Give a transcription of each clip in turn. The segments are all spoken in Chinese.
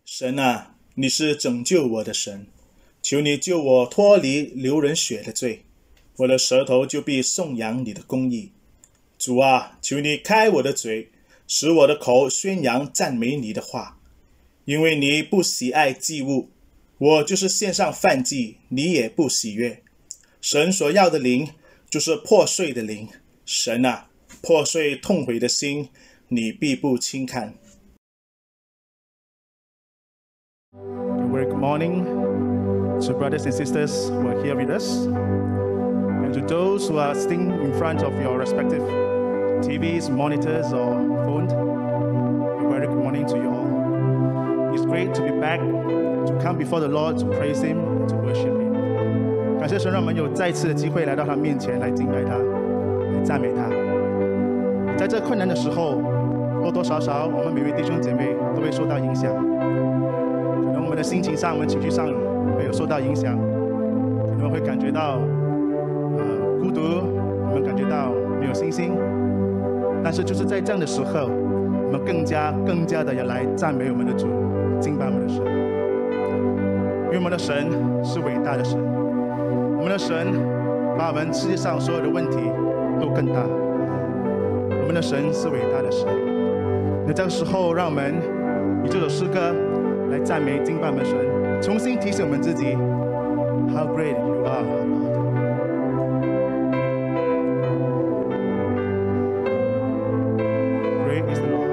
神啊，你是拯救我的神，求你救我脱离流人血的罪，我的舌头就必颂扬你的公义。主啊，求你开我的嘴，使我的口宣扬赞美你的话。因为你不喜爱祭物，我就是献上燔祭，你也不喜悦。神所要的灵就是破碎的灵，神啊，破碎痛悔的心，你必不轻看。 Very good morning to brothers and sisters who are here with us, and to those who are sitting in front of your respective TVs, monitors, or phone. A very good morning to you all. It's great to be back, to come before the Lord, to praise Him, and to worship Him. 感谢神让我们有再次的机会来到他面前，来敬拜他，来赞美他。在这困难的时候，多多少少我们每位弟兄姐妹都会受到影响。我们的心情上，我们情绪上会有受到影响，可能会感觉到孤独，我们感觉到没有信心。但是就是在这样的时候，我们更加的要来赞美我们的主，敬拜我们的神。因为我们的神是伟大的神，我们的神把我们世界上所有的问题都更大。我们的神是伟大的神。那这个时候，让我们以这首诗歌来赞美敬拜我们的神，重新提醒我们自己 How great you are, Lord. Great is the Lord.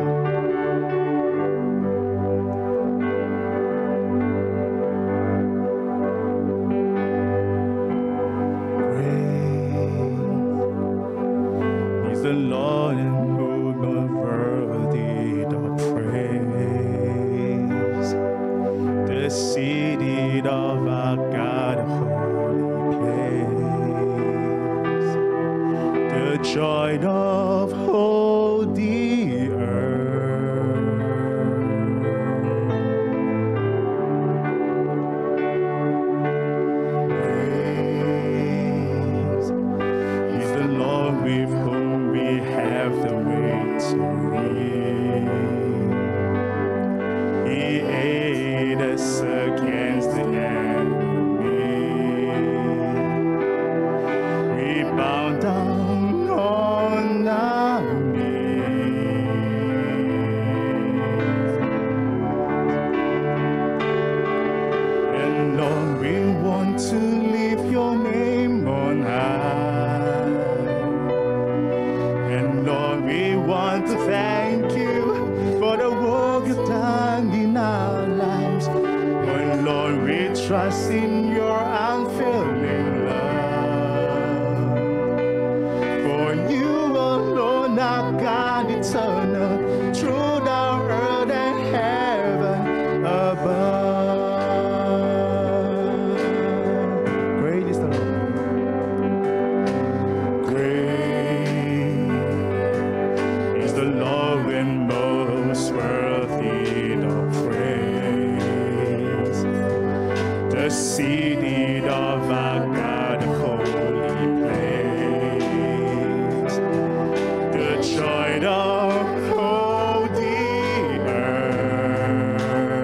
Great is the Lord and whom are worthy of praise. The seated of our God, holy place, the joy of all the earth. Praise is the Lord with whom we have the victory. He aided us against the enemy. We bow down on our knees. And Lord, we want to lift your name on high. And Lord, we want to thank you for the work you've done in our lives. And Lord, we trust in your unfailing love. For you alone are God eternal, through the earth and heaven above. Great is the Lord. Great is the Lord and most worthy of praise. The seated of our God, holy place, the joy of all the earth.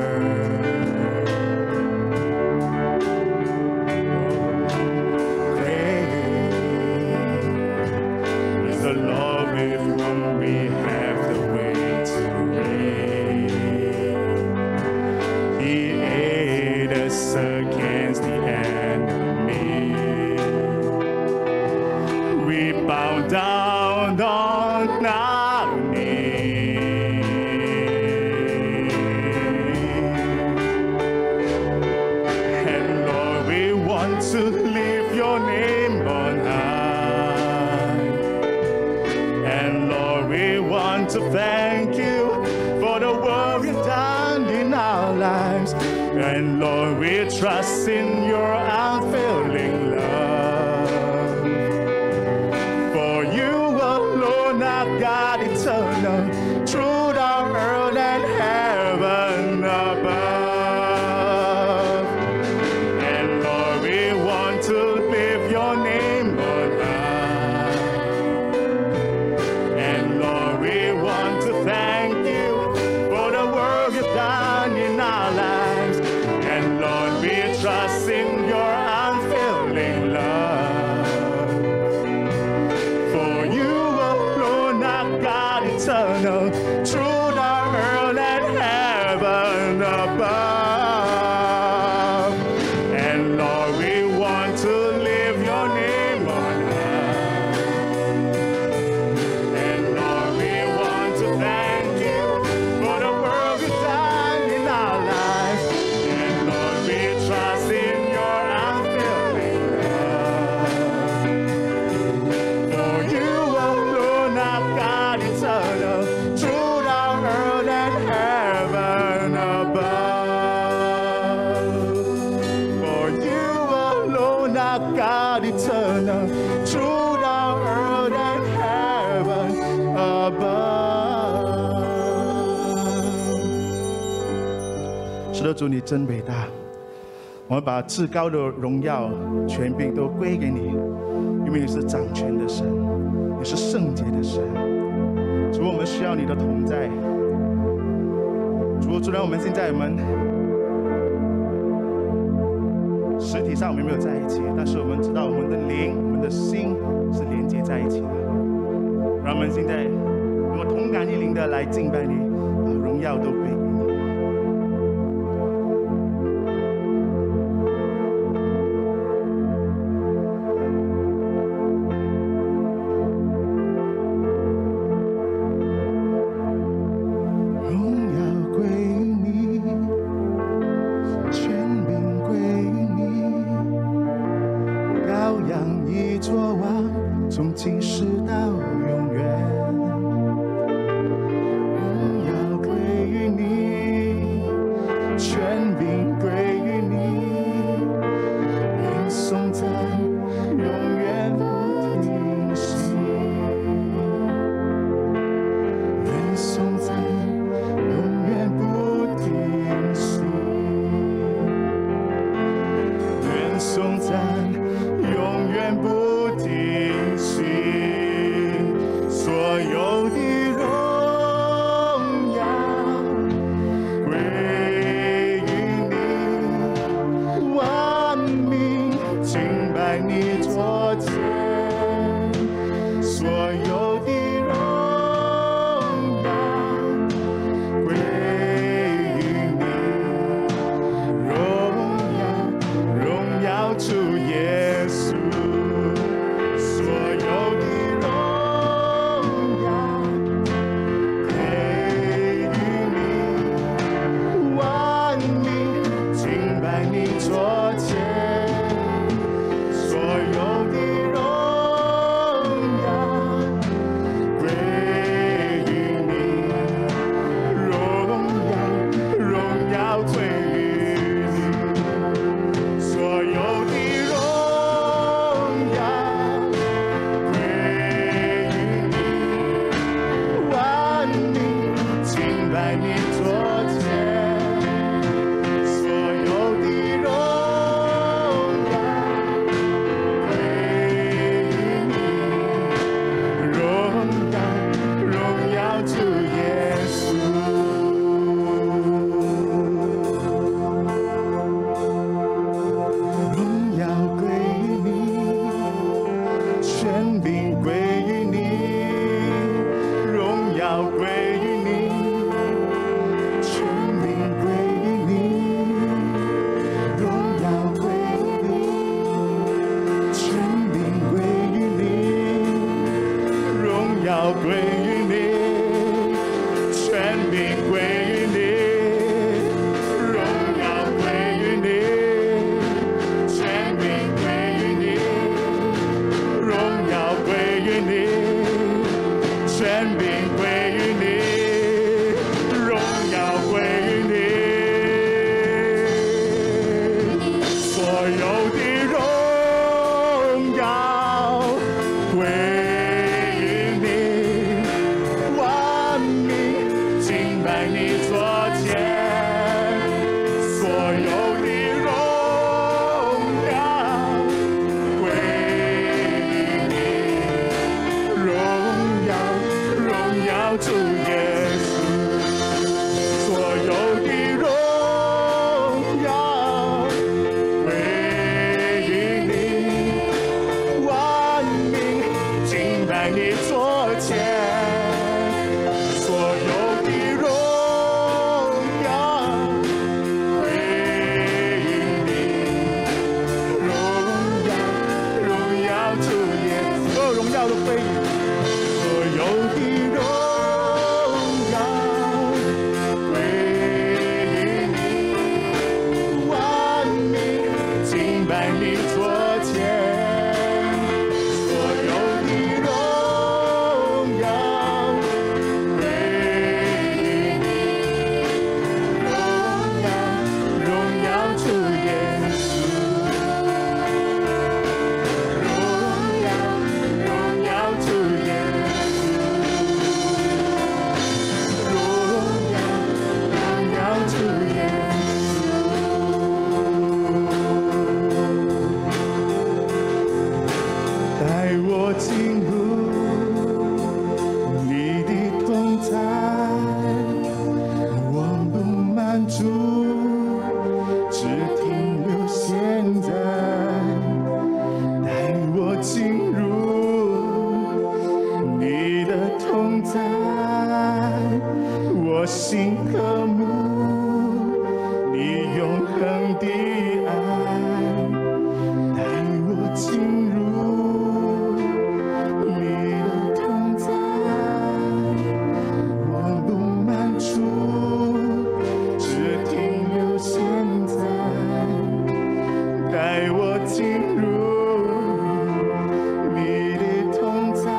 Great is the Lord with whom we have the victory. He aided us against the enemy. We bow down on our knees. And Lord, we want to lift your name on high. And Lord, we want to thank you for the work you've done in our lives. And Lord, we trust in your unfailing love. For you alone are God eternal, through the earth and heaven above. And Lord, we want to lift your name on high. And Lord, we want to thank you for the work you've done in our lives. 是的，主你真伟大。我们把至高的荣耀、权柄都归给你，因为你是掌权的神，你是圣洁的神。主，我们需要你的同在。主，虽然我们现在实体上我们没有在一起，但是我们知道我们的灵、我们的心是连接在一起的。让我们现在能够同感一灵的来敬拜你，把荣耀都归给你。从今世到永远，荣耀归于你。 住，只停留现在，带我进入你的同在，我心渴慕你永恒的爱，带我进入你的同在，我不满足，只停留现在，带我进入你的同在，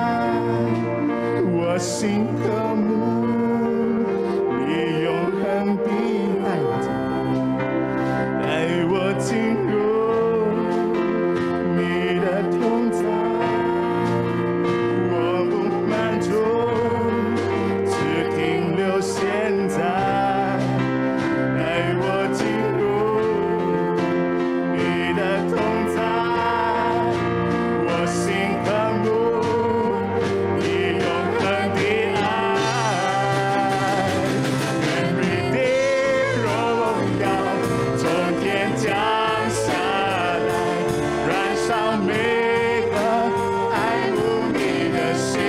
我心渴慕你永恒的爱，带我进入你的同在，我不满足，只停留现在，带我进入你的同在，我心渴慕你永恒的爱，愿你的荣耀从天降下来，燃烧每个爱慕你的心，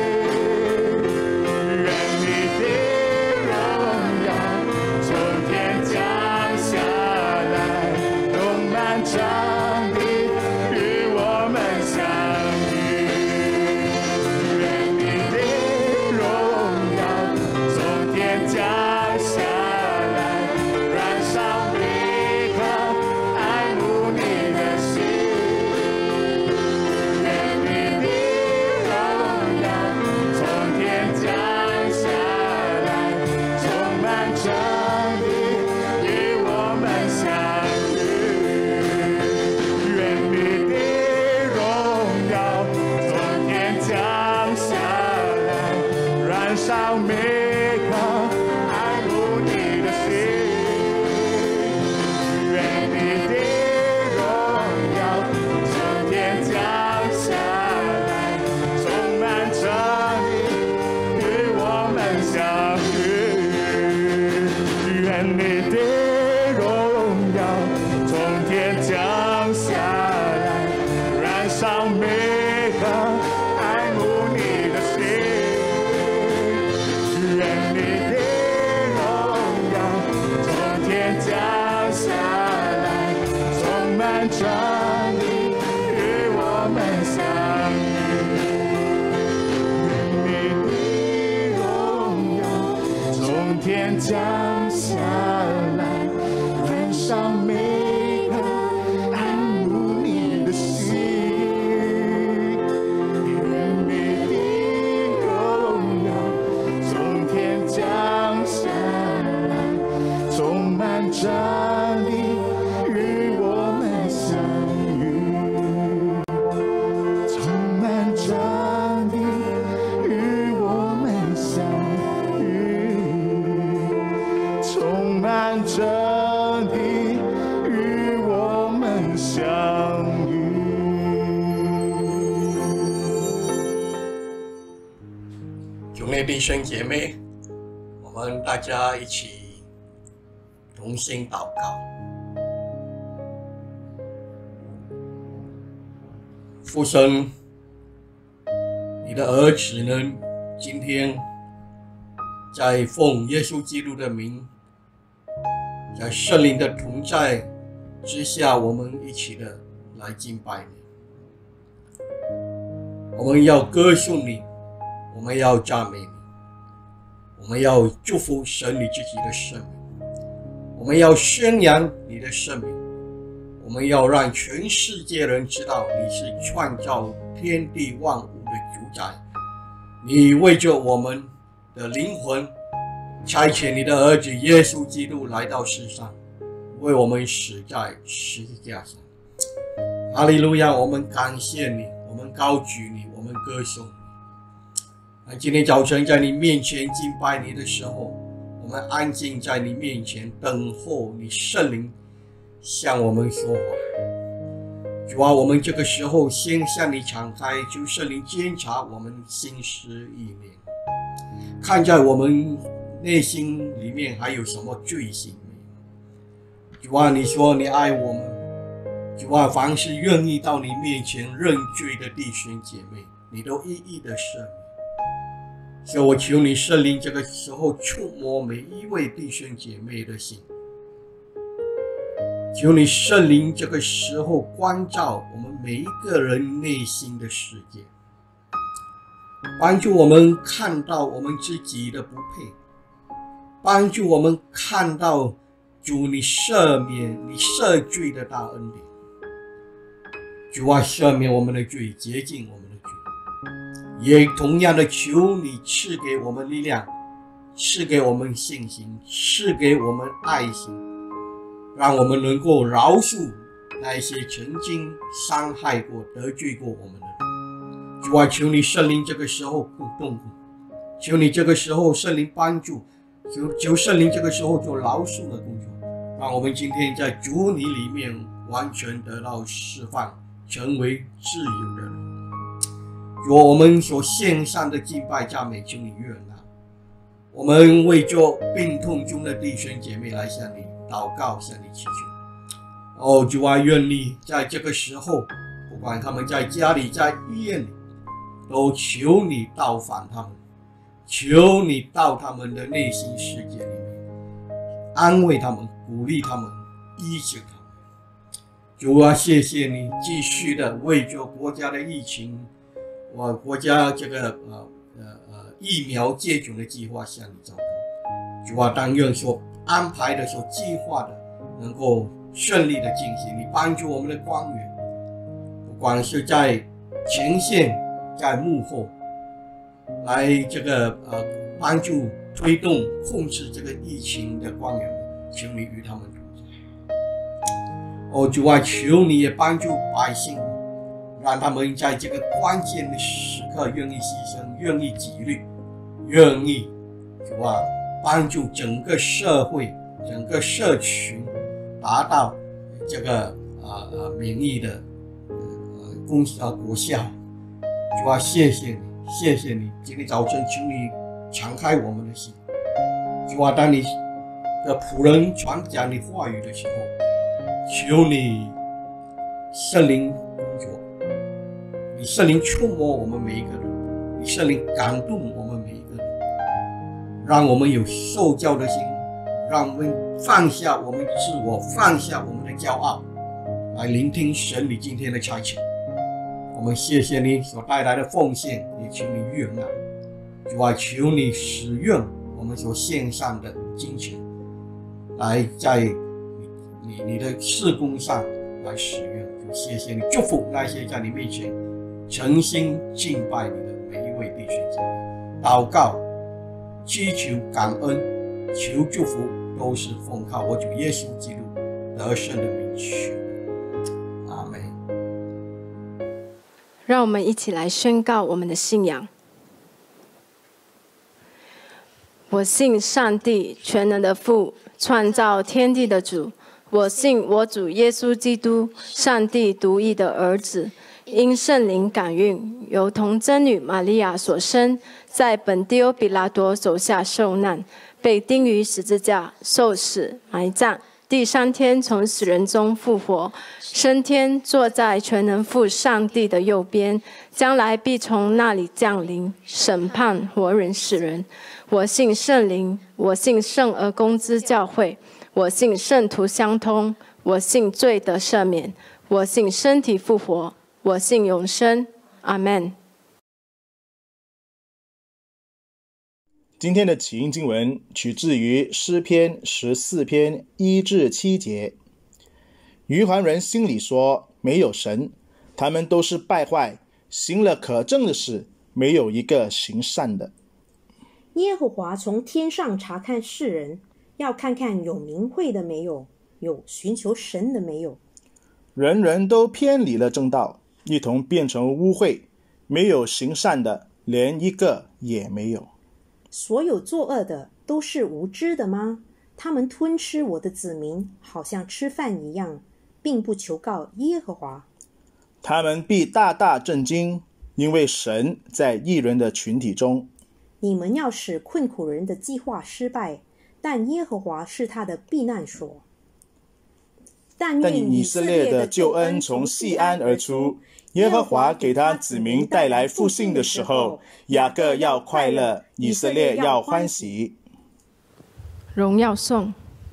愿你的荣耀从天降下来，用满场地与我们相遇，愿你的荣耀从天降下来，燃烧每个爱慕你的心，愿你的荣耀从天降下来，充满着你与我们相遇，愿你的荣耀从天降下来，燃烧每个爱慕你的心，愿你的荣耀从天降下来，充满着你与我们相遇，愿你的荣耀从天降下来，燃烧每个爱慕你的心，愿你的荣耀从天降下来，充满着你与我们相遇，愿你的荣耀从天降下来，燃烧每个爱慕你的心，愿你的荣耀从天降下来，充满着你与我们相遇，充满着你与我们相遇，充满着你与我们相遇。 兄弟弟兄姐妹，我们大家一起同心祷告。父神，你的儿子呢，今天在奉耶稣基督的名，在圣灵的同在之下，我们一起的来敬拜你。我们要歌颂你，我们要赞美你，我们要祝福神你自己的生命，我们要宣扬你的生命，我们要让全世界人知道你是创造天地万物的主宰，你为着我们的灵魂差遣你的儿子耶稣基督来到世上，为我们死在十字架上。哈利路亚！我们感谢你，我们高举你，我们歌颂你。今天早晨在你面前敬拜你的时候，我们安静在你面前等候你圣灵向我们说话。主啊，我们这个时候先向你敞开，求圣灵监察我们心思意念，看在我们内心里面还有什么罪行没有？主啊，你说你爱我们，主啊，凡是愿意到你面前认罪的弟兄姐妹，你都一一的赦免。所以我求你圣灵这个时候触摸每一位弟兄姐妹的心，求你圣灵这个时候关照我们每一个人内心的世界，帮助我们看到我们自己的不配，帮助我们看到主你赦免你赦罪的大恩典。主啊，赦免我们的罪，洁净我们的罪，也同样的求你赐给我们力量，赐给我们信心，赐给我们爱心，让我们能够饶恕那些曾经伤害过得罪过我们的人。主啊，求你圣灵这个时候动工，求你这个时候圣灵帮助，求圣灵这个时候做饶恕的工作，让我们今天在主你里面完全得到释放，成为自由的人。主，我们所献上的敬拜赞美，求你悦纳。我们为做病痛中的弟兄姐妹来向你祷告，向你祈求。主啊，愿你在这个时候，不管他们在家里在医院里，都求你到访他们，求你到他们的内心世界里面，安慰他们，鼓励他们，医治他们。主啊，谢谢你继续的为着国家的疫情，国家这个疫苗接种的计划向你祷告。主啊，但愿所安排的、所计划的能够顺利的进行。你帮助我们的官员，不管是在前线、在幕后，来这个帮助推动控制这个疫情的官员们，求你与他们同在。主啊，求你也帮助百姓，让他们在这个关键的时刻愿意牺牲，愿意己律，愿意主啊帮助整个社会、整个社群达到这个免疫的果效。主啊，谢谢你，谢谢你！今天早晨求你敞开我们的心。主啊，当你的仆人传讲你话语的时候，求你圣灵工作，你圣灵触摸我们每一个人，你圣灵感动我们每一个人，让我们有受教的心，让我们放下我们自我，放下我们的骄傲，来聆听神你今天的差遣。我们谢谢你所带来的奉献，也求你悦纳。主啊，求你使用我们所献上的金钱，来在你的事工上来使用。就谢谢你，祝福那些在你面前诚心敬拜你的每一位弟兄姐妹。祷告、祈求、感恩、求祝福，都是奉靠我主耶稣基督得胜的名求。阿们。 让我们一起来宣告我们的信仰。我信上帝全能的父，创造天地的主。我信我主耶稣基督，上帝独一的儿子，因圣灵感孕，由童贞女玛利亚所生，在本丢彼拉多手下受难，被钉于十字架，受死，埋葬，第三天从死人中复活，升天，坐在全能父上帝的右边，将来必从那里降临，审判活人死人。我信圣灵，我信圣而公之教会，我信圣徒相通，我信罪得赦免，我信身体复活，我信永生。阿们。 今天的起因经文取自于诗篇14篇1至7节。愚顽人心里说，没有神，他们都是败坏，行了可憎的事，没有一个行善的。 耶和华从天上查看世人，要看看有明慧的没有，有寻求神的没有。 人人都偏离了正道，一同变成污秽，没有行善的，连一个也没有。 所有作恶的都是无知的吗？他们吞吃我的子民，好像吃饭一样，并不求告耶和华。 他们必大大震惊，因为神在义人的群体中。 你们要使困苦人的计划失败，但耶和华是他的避难所。但愿以色列的救恩从西安而出，耶和华给他子民带来复兴的时候，雅各要快乐，以色列要欢喜。 荣耀颂。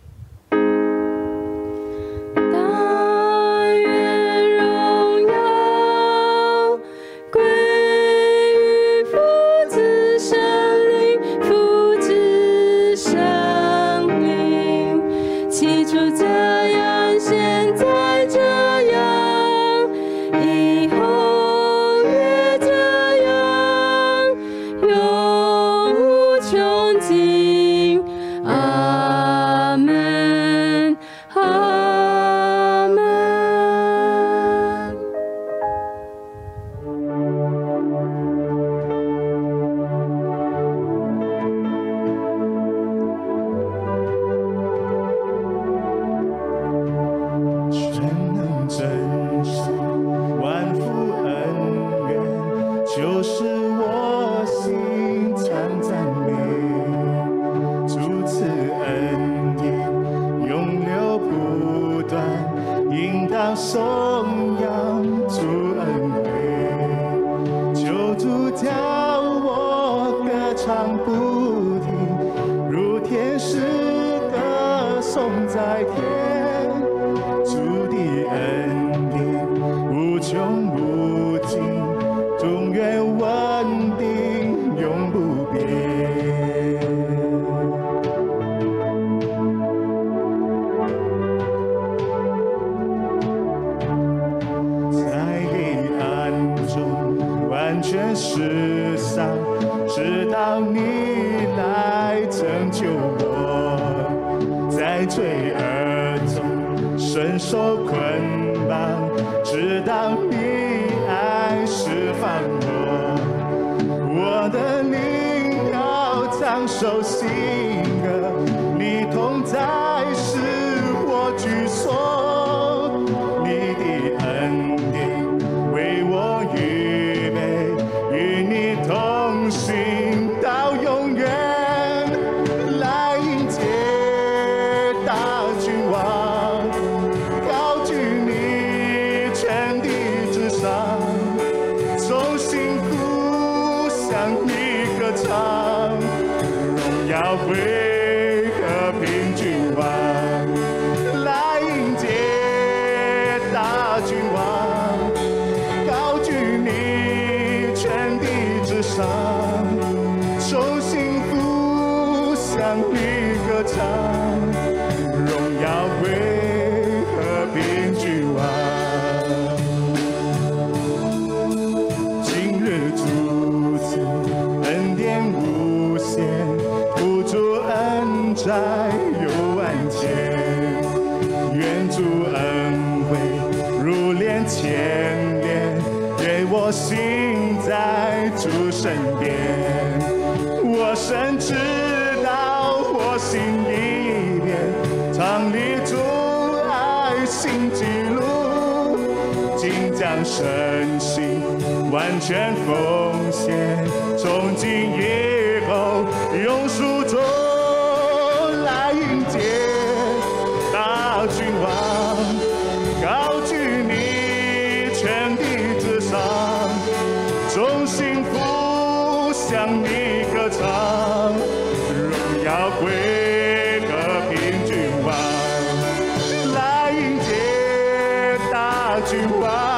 身心完全奉献，从今以后用书中来迎接大君王，高举你全地之上，众幸福向你歌唱，荣耀归和平君王，来迎接大君王。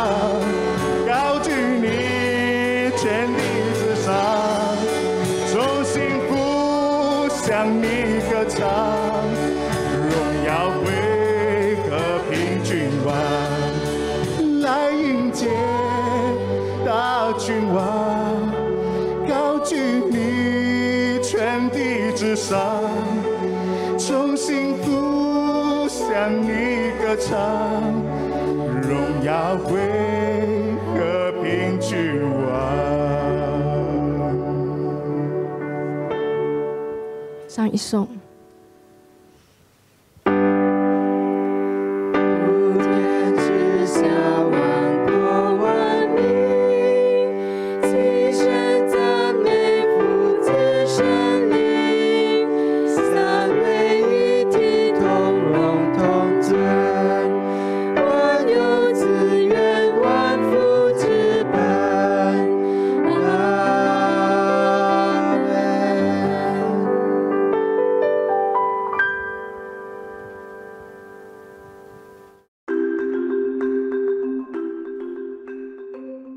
向你歌唱，荣耀归和平君王，来迎接大君王，高举你全地之上，众幸福向你歌唱，荣耀归和平君王。 上一颂。 齐声赞美父子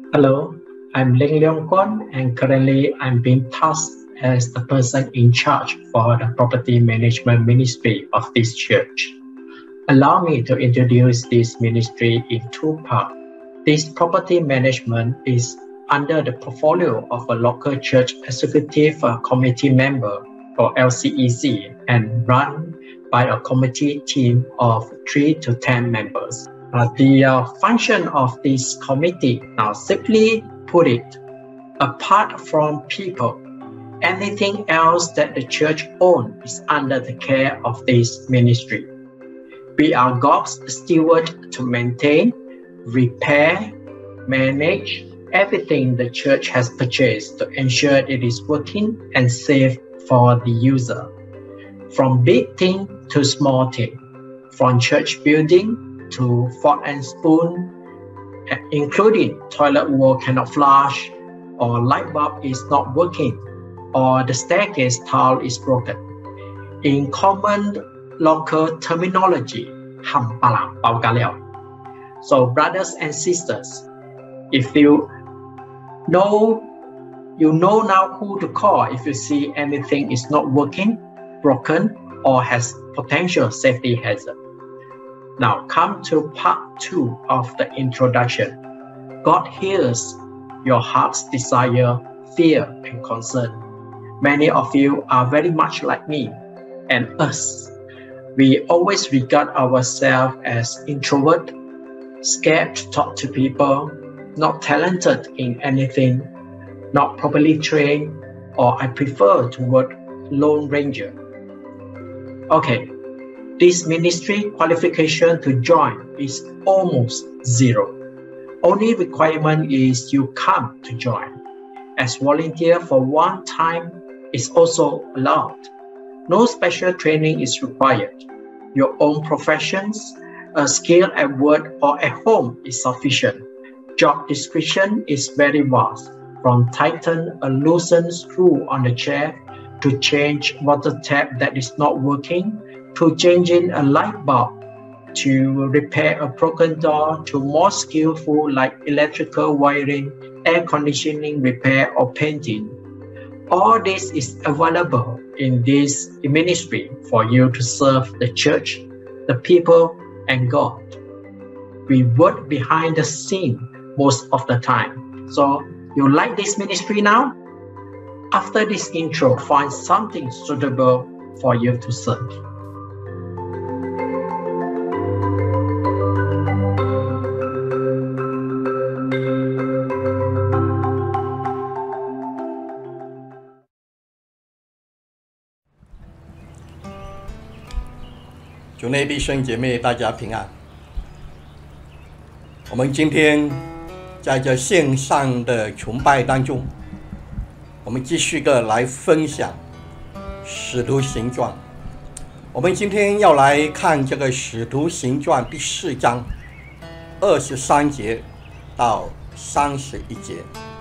Hello, I'm Ling Leong Kwon, and currently I'm being tasked as the person in charge for the property management ministry of this church. Allow me to introduce this ministry in two parts. This property management is under the portfolio of a local church executive committee member or LCEC and run by a committee team of 3 to 10 members. The function of this committee, now simply put it, apart from people, anything else that the church owns is under the care of this ministry. We are God's steward to maintain, repair, manage everything the church has purchased to ensure it is working and safe for the user. From big thing to small thing, from church building to fork and spoon, including toilet wall cannot flush, or light bulb is not working, or the staircase tile is broken. In common local terminology, ham palang bao ka liao. So brothers and sisters, if you know now who to call if you see anything is not working, broken, or has potential safety hazard. Now come to part 2 of the introduction. God hears your heart's desire, fear, and concern. Many of you are very much like me and us. We always regard ourselves as introvert, scared to talk to people, not talented in anything, not properly trained, or I prefer to work Lone Ranger. Okay, this ministry qualification to join is almost zero. Only requirement is you come to join. As volunteer for one time is also allowed. No special training is required. Your own professions, a skill at work or at home is sufficient. Job description is very vast, from tighten a loosened screw on the chair, to change water tap that is not working, to changing a light bulb, to repair a broken door, to more skillful like electrical wiring, air conditioning repair, or painting. All this is available in this ministry for you to serve the church, the people, and God. We work behind the scene most of the time. So you like this ministry now? After this intro, find something suitable for you to serve. 主内弟兄姐妹，大家平安。我们今天在这线上的崇拜当中，我们继续来分享《使徒行传》。我们今天要来看这个《使徒行传》第4章23节到31节。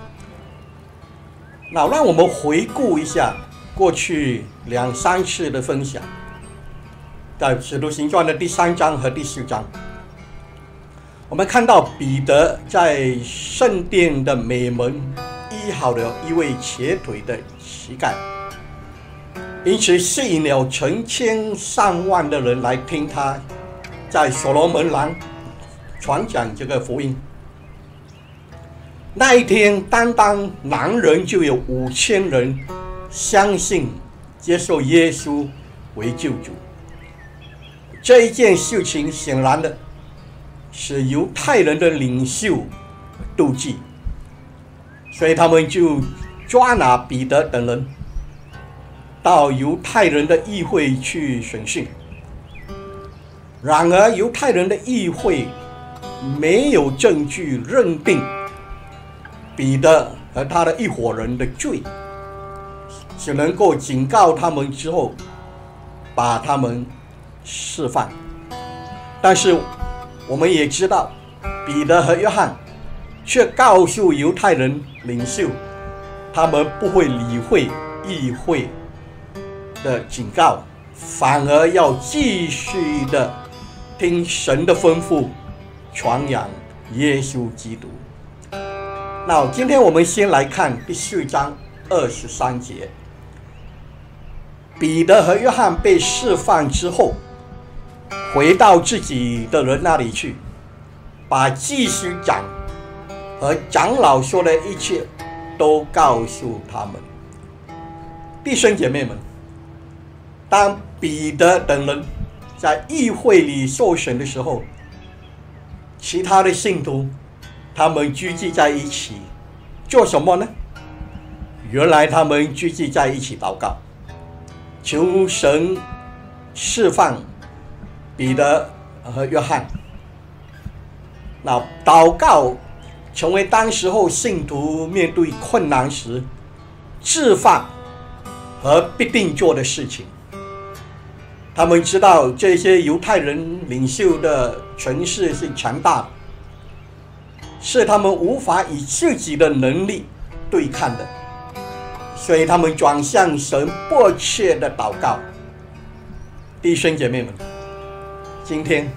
那让我们回顾一下过去2、3次的分享。在《使徒行传》的第3章和第4章，我们看到彼得在圣殿的美门医好了一位瘸腿的乞丐，因此吸引了成千上万的人来听他在所罗门廊传讲这个福音。那一天，单单男人就有5000人相信接受耶稣为救主。这一件事情显然的使犹太人的领袖妒忌，所以他们就抓拿彼得等人到犹太人的议会去审讯。然而犹太人的议会没有证据认定彼得和他的一伙人的罪，只能够警告他们之后把他们释放。但是我们也知道，彼得和约翰却告诉犹太人领袖，他们不会理会议会的警告，反而要继续的听神的吩咐，传扬耶稣基督。 那今天我们先来看第4章23节。彼得和约翰被释放之后，回到自己的人那里去，把祭司长和长老说的一切都告诉他们。弟兄姐妹们，当彼得等人在议会里受审的时候，其他的信徒他们聚集在一起做什么呢？原来他们聚集在一起祷告，求神释放彼得和约翰。那祷告成为当时候信徒面对困难时释放和必定做的事情。他们知道这些犹太人领袖的权势是强大的，是他们无法以自己的能力对抗的，所以他们转向神迫切的祷告。弟兄姐妹们，今天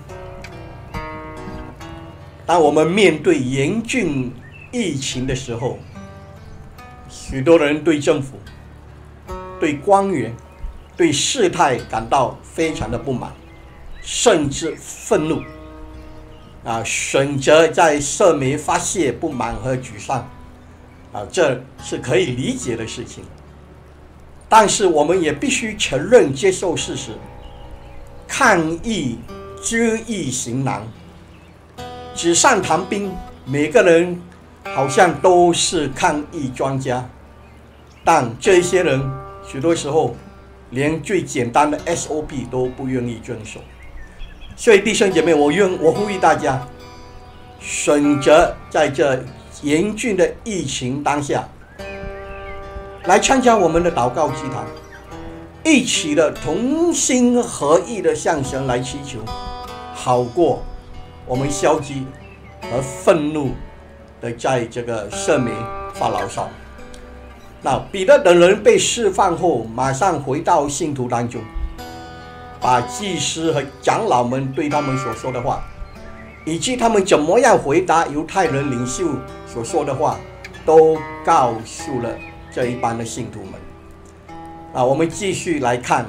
当我们面对严峻疫情的时候，许多人对政府、对官员、对事态感到非常的不满，甚至愤怒，选择在社媒发泄不满和沮丧，这是可以理解的事情。但是我们也必须承认、接受事实，抗疫知易行难，纸上谈兵，每个人好像都是抗疫专家，但这些人许多时候连最简单的 SOP 都不愿意遵守。所以弟兄姐妹，我呼吁大家选择在这严峻的疫情当下来参加我们的祷告祭坛，一起的同心合意的向神来祈求，好过我们消极和愤怒的在这个社媒发牢骚。那彼得等人被释放后，马上回到信徒当中，把祭司和长老们对他们所说的话，以及他们怎么样回答犹太人领袖所说的话，都告诉了这一班的信徒们。我们继续来看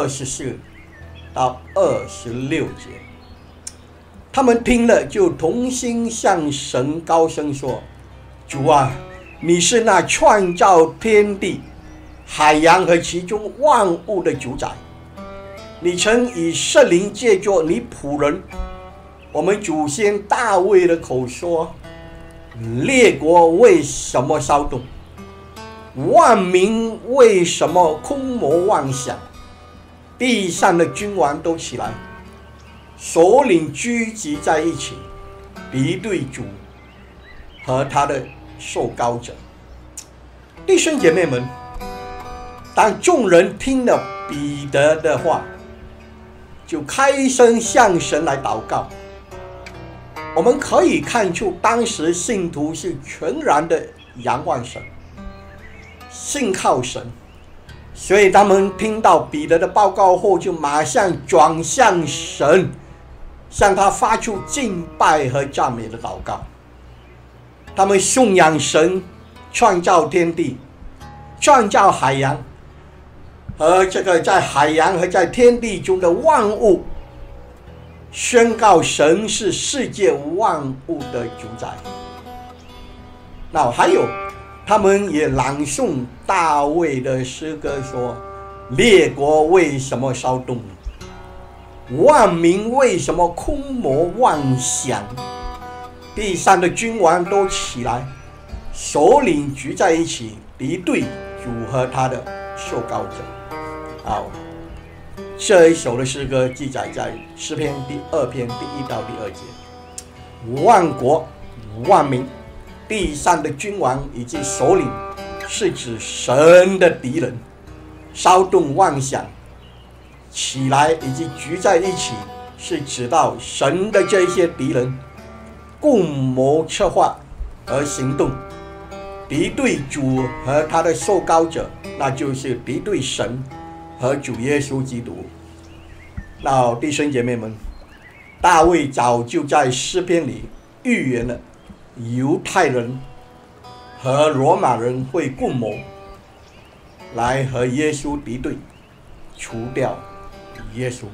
24到26节。他们听了就同心向神高声说：主啊，你是那创造天地、海洋和其中万物的主宰。你曾以圣灵借着你仆人我们祖先大卫的口说：列国为什么骚动？万民为什么空谋妄想？地上的君王都起来，首领聚集在一起，敌对主和他的受膏者。弟兄姐妹们，当众人听了彼得的话，就开声向神来祷告。我们可以看出当时信徒是全然的仰望神，信靠神，所以他们听到彼得的报告后，就马上转向神，向他发出敬拜和赞美的祷告。他们颂扬神创造天地、创造海洋和这个在海洋和在天地中的万物，宣告神是世界万物的主宰。那还有，他们也朗诵大卫的诗歌说：列国为什么骚动？万民为什么空谋妄想？地上的君王都起来，首领聚在一起，敌对主和他的受膏者。好，这一首的诗歌记载在诗篇第2篇第1到第2节。万国万民，地上的君王以及首领，是指神的敌人，骚动妄想起来以及聚在一起，是指到神的这些敌人共谋策划而行动，敌对主和他的受膏者，那就是敌对神和主耶稣基督。那弟兄姐妹们，大卫早就在诗篇里预言了犹太人和罗马人会共谋来和耶稣敌对，除掉耶稣。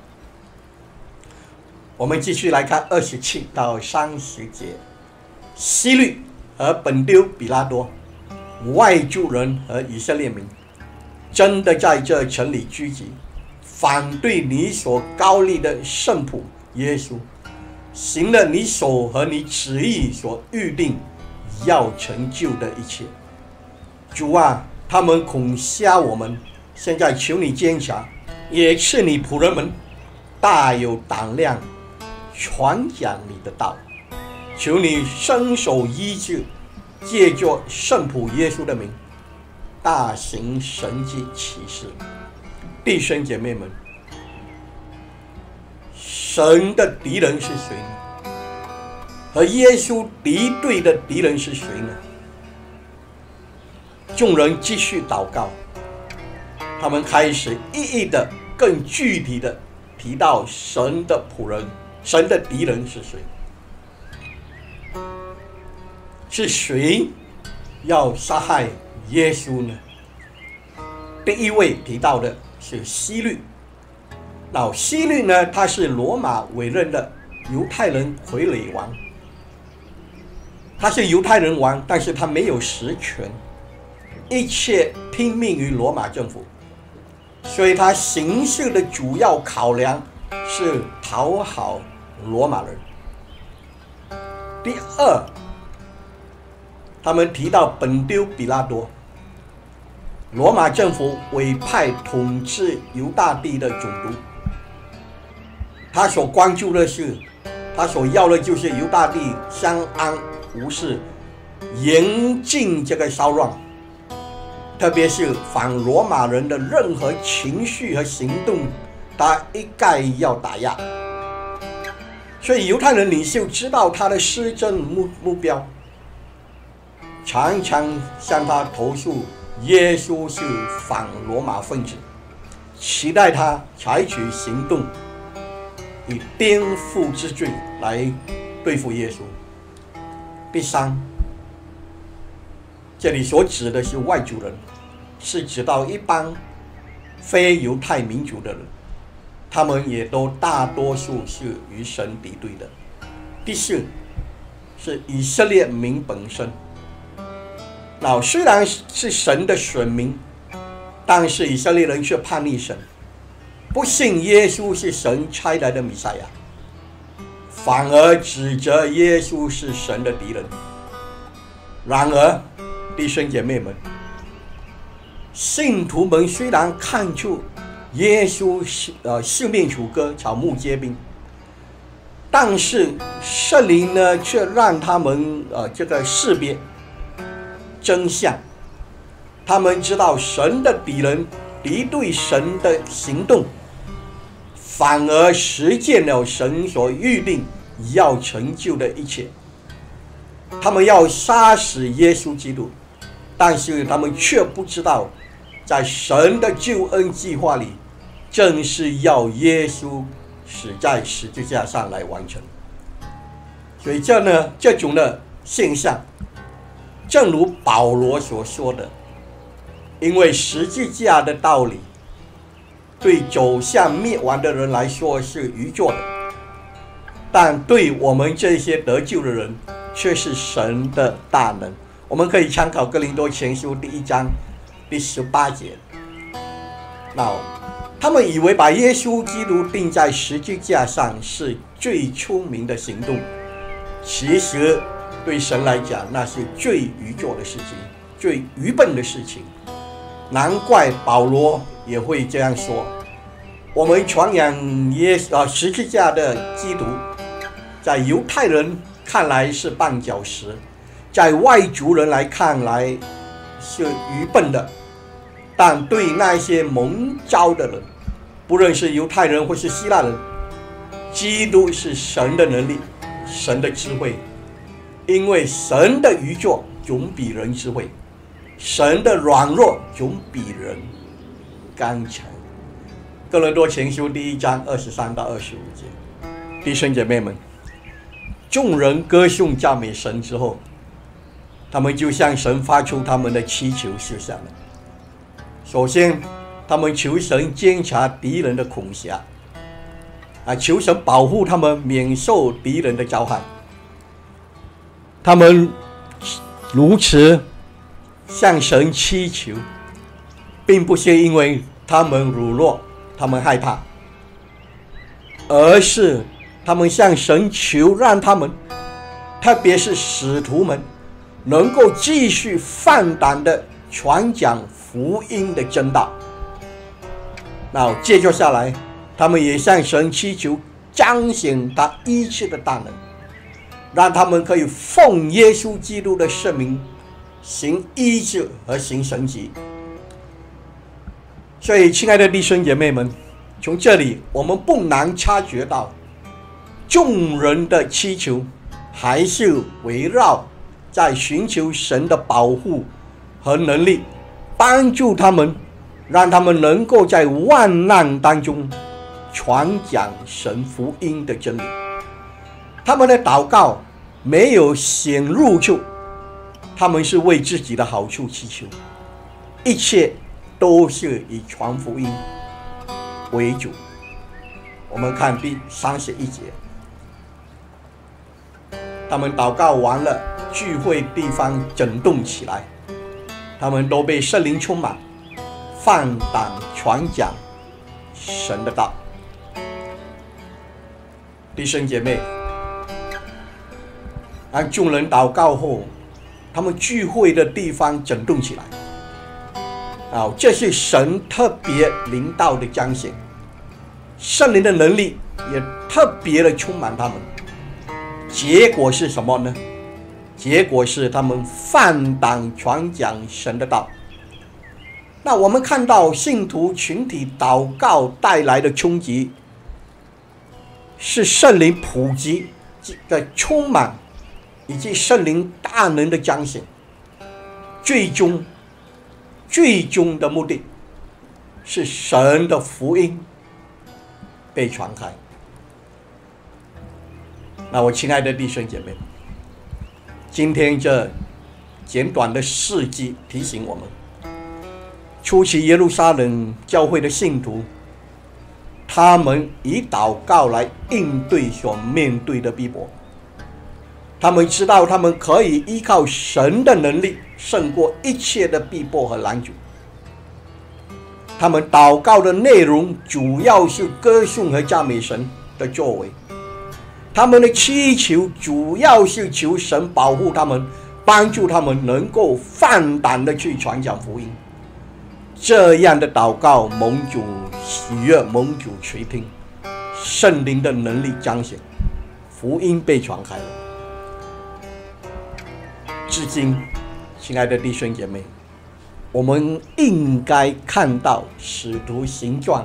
我们继续来看27到30节。希律和本丢比拉多，外族人和以色列民，真的在这城里聚集，反对你所高立的圣仆耶稣，行了你手和你旨意所预定要成就的一切。主啊，他们恐吓我们，现在求你坚强，也赐你仆人们大有胆量传讲你的道。求你伸手医治，借着圣仆耶稣的名大行神迹奇事。弟兄姐妹们，神的敌人是谁呢？和耶稣敌对的敌人是谁呢？众人继续祷告，他们开始一一的更具体的提到神的仆人，神的敌人是谁？是谁要杀害耶稣呢？第一位提到的是希律。那希律呢，他是罗马委任的犹太人傀儡王，他是犹太人王，但是他没有实权，一切听命于罗马政府，所以他行事的主要考量是讨好罗马人。第二，他们提到本丢比拉多，罗马政府委派统治犹大地的总督，他所关注的是，他所要的就是犹大地相安无事，严禁这个骚乱，特别是反罗马人的任何情绪和行动，他一概要打压。所以犹太人领袖知道他的施政目标，常常向他投诉耶稣是反罗马分子，期待他采取行动，以颠覆之罪来对付耶稣。第三，这里所指的是外族人，是指到一般非犹太民族的人，他们也都大多数是与神敌对的。第四，是以色列民本身。那虽然是神的选民，但是以色列人却叛逆神，不信耶稣是神差来的弥赛亚，反而指责耶稣是神的敌人。然而，弟兄姐妹们，信徒们虽然看出耶稣四面楚歌，草木皆兵，但是圣灵呢，却让他们这个识别真相。他们知道神的敌人敌对神的行动，反而实践了神所预定要成就的一切。他们要杀死耶稣基督，但是他们却不知道，在神的救恩计划里，正是要耶稣死在十字架上来完成。所以这种的现象，正如保罗所说的，因为十字架的道理对走向灭亡的人来说是愚拙的，但对我们这些得救的人却是神的大能。我们可以参考哥林多前书第1章第18节。那他们以为把耶稣基督钉在十字架上是最聪明的行动，其实对神来讲，那是最愚拙的事情，最愚笨的事情。难怪保罗也会这样说：我们传扬十字架的基督，在犹太人看来是绊脚石，在外族人来看来是愚笨的，但对那些蒙召的人，不论是犹太人或是希腊人，基督是神的能力，神的智慧。因为神的愚拙总比人智慧，神的软弱总比人刚强。哥林多前书第1章23到25节。弟兄姐妹们，众人歌颂赞美神之后， 他们就向神发出他们的祈求事项了。首先，他们求神监察敌人的恐吓，求神保护他们免受敌人的遭害。他们如此向神祈求，并不是因为他们软弱，他们害怕，而是他们向神求，让他们，特别是使徒们，能够继续放胆的传讲福音的真道。那接着下来，他们也向神祈求彰显他医治的大能，让他们可以奉耶稣基督的圣名行医治和行神迹。所以，亲爱的弟兄姐妹们，从这里我们不难察觉到，众人的祈求还是围绕在寻求神的保护和能力，帮助他们，让他们能够在万难当中传讲神福音的真理。他们的祷告没有显入处，他们是为自己的好处祈求，一切都是以传福音为主。我们看第31节，他们祷告完了，聚会地方震动起来，他们都被圣灵充满，放胆传讲神的道。弟兄姐妹，当众人祷告后，他们聚会的地方震动起来。这是神特别临到的彰显，圣灵的能力也特别的充满他们。结果是什么呢？结果是他们放胆传讲神的道。那我们看到信徒群体祷告带来的冲击，是圣灵普及的充满，以及圣灵大能的彰显。最终的目的是神的福音被传开。那我亲爱的弟兄姐妹，今天这简短的事迹提醒我们，初期耶路撒冷教会的信徒，他们以祷告来应对所面对的逼迫。他们知道他们可以依靠神的能力胜过一切的逼迫和拦阻。他们祷告的内容主要是歌颂和赞美神的作为，他们的祈求主要是求神保护他们，帮助他们能够放胆的去传讲福音。这样的祷告蒙主喜悦，蒙主垂听，圣灵的能力彰显，福音被传开了。至今，亲爱的弟兄姐妹，我们应该看到使徒行传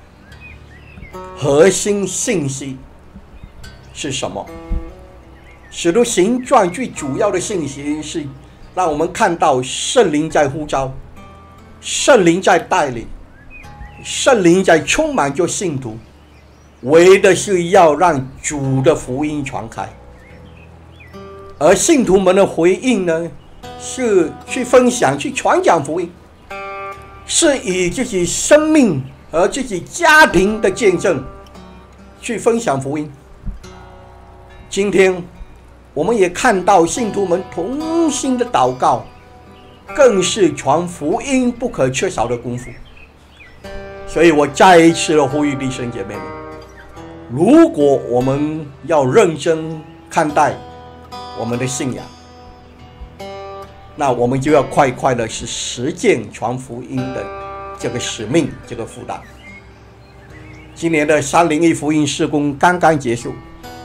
核心信息是什么？使徒行传最主要的信息是让我们看到圣灵在呼召，圣灵在带领，圣灵在充满着信徒，为的是要让主的福音传开。而信徒们的回应呢，是去分享，去传讲福音，是以自己生命和自己家庭的见证去分享福音。今天我们也看到信徒们同心的祷告，更是传福音不可缺少的功夫。所以我再一次的呼吁弟兄姐妹们，如果我们要认真看待我们的信仰，那我们就要快的去实践传福音的这个使命，这个负担。今年的301福音事工刚刚结束，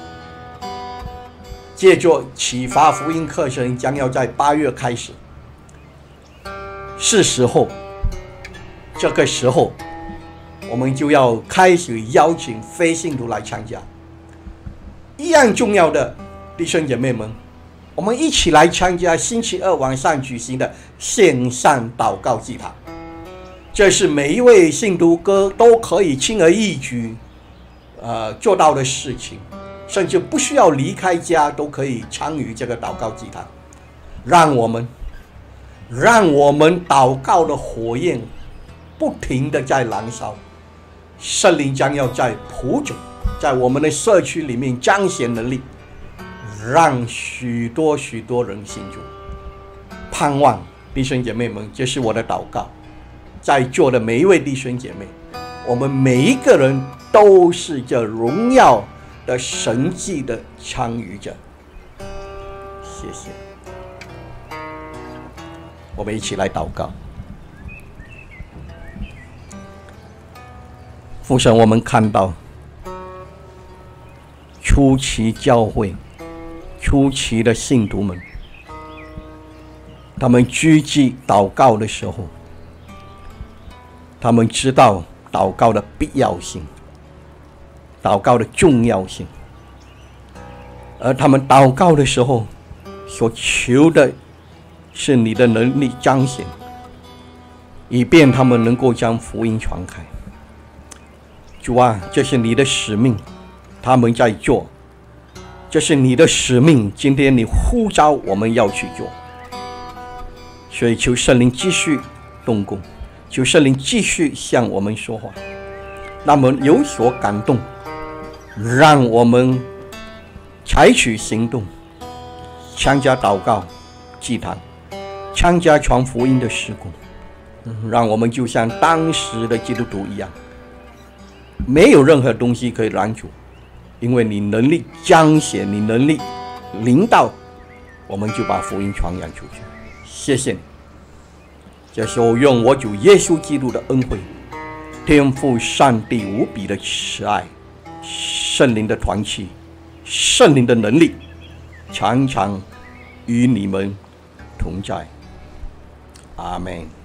借着启发福音课程将要在8月开始，是时候，这个时候我们就要开始邀请非信徒来参加。一样重要的，弟兄姐妹们，我们一起来参加星期二晚上举行的线上祷告祭坛。这是每一位信徒哥都可以轻而易举做到的事情，甚至不需要离开家都可以参与这个祷告祭坛。 让我们祷告的火焰不停的在燃烧，圣灵将要在普种，在我们的社区里面彰显能力，让许多人信主。盼望弟兄姐妹们，这是我的祷告，在座的每一位弟兄姐妹，我们每一个人都是这荣耀的神迹的参与者。谢谢。我们一起来祷告。父神，我们看到初期教会、初期的信徒们，他们聚集祷告的时候，他们知道祷告的必要性，祷告的重要性，而他们祷告的时候所求的是你的能力彰显，以便他们能够将福音传开。主啊，这是你的使命，他们在做，这是你的使命，今天你呼召我们要去做。所以求圣灵继续动工，求圣灵继续向我们说话，让我们有所感动，让我们采取行动，参加祷告祭坛，参加传福音的事工，让我们就像当时的基督徒一样，没有任何东西可以拦阻，因为你能力彰显，你能力领导，我们就把福音传扬出去。谢谢你。这时候用我主耶稣基督的恩惠，天父上帝无比的慈爱，圣灵的团契，圣灵的能力，常常与你们同在。阿们。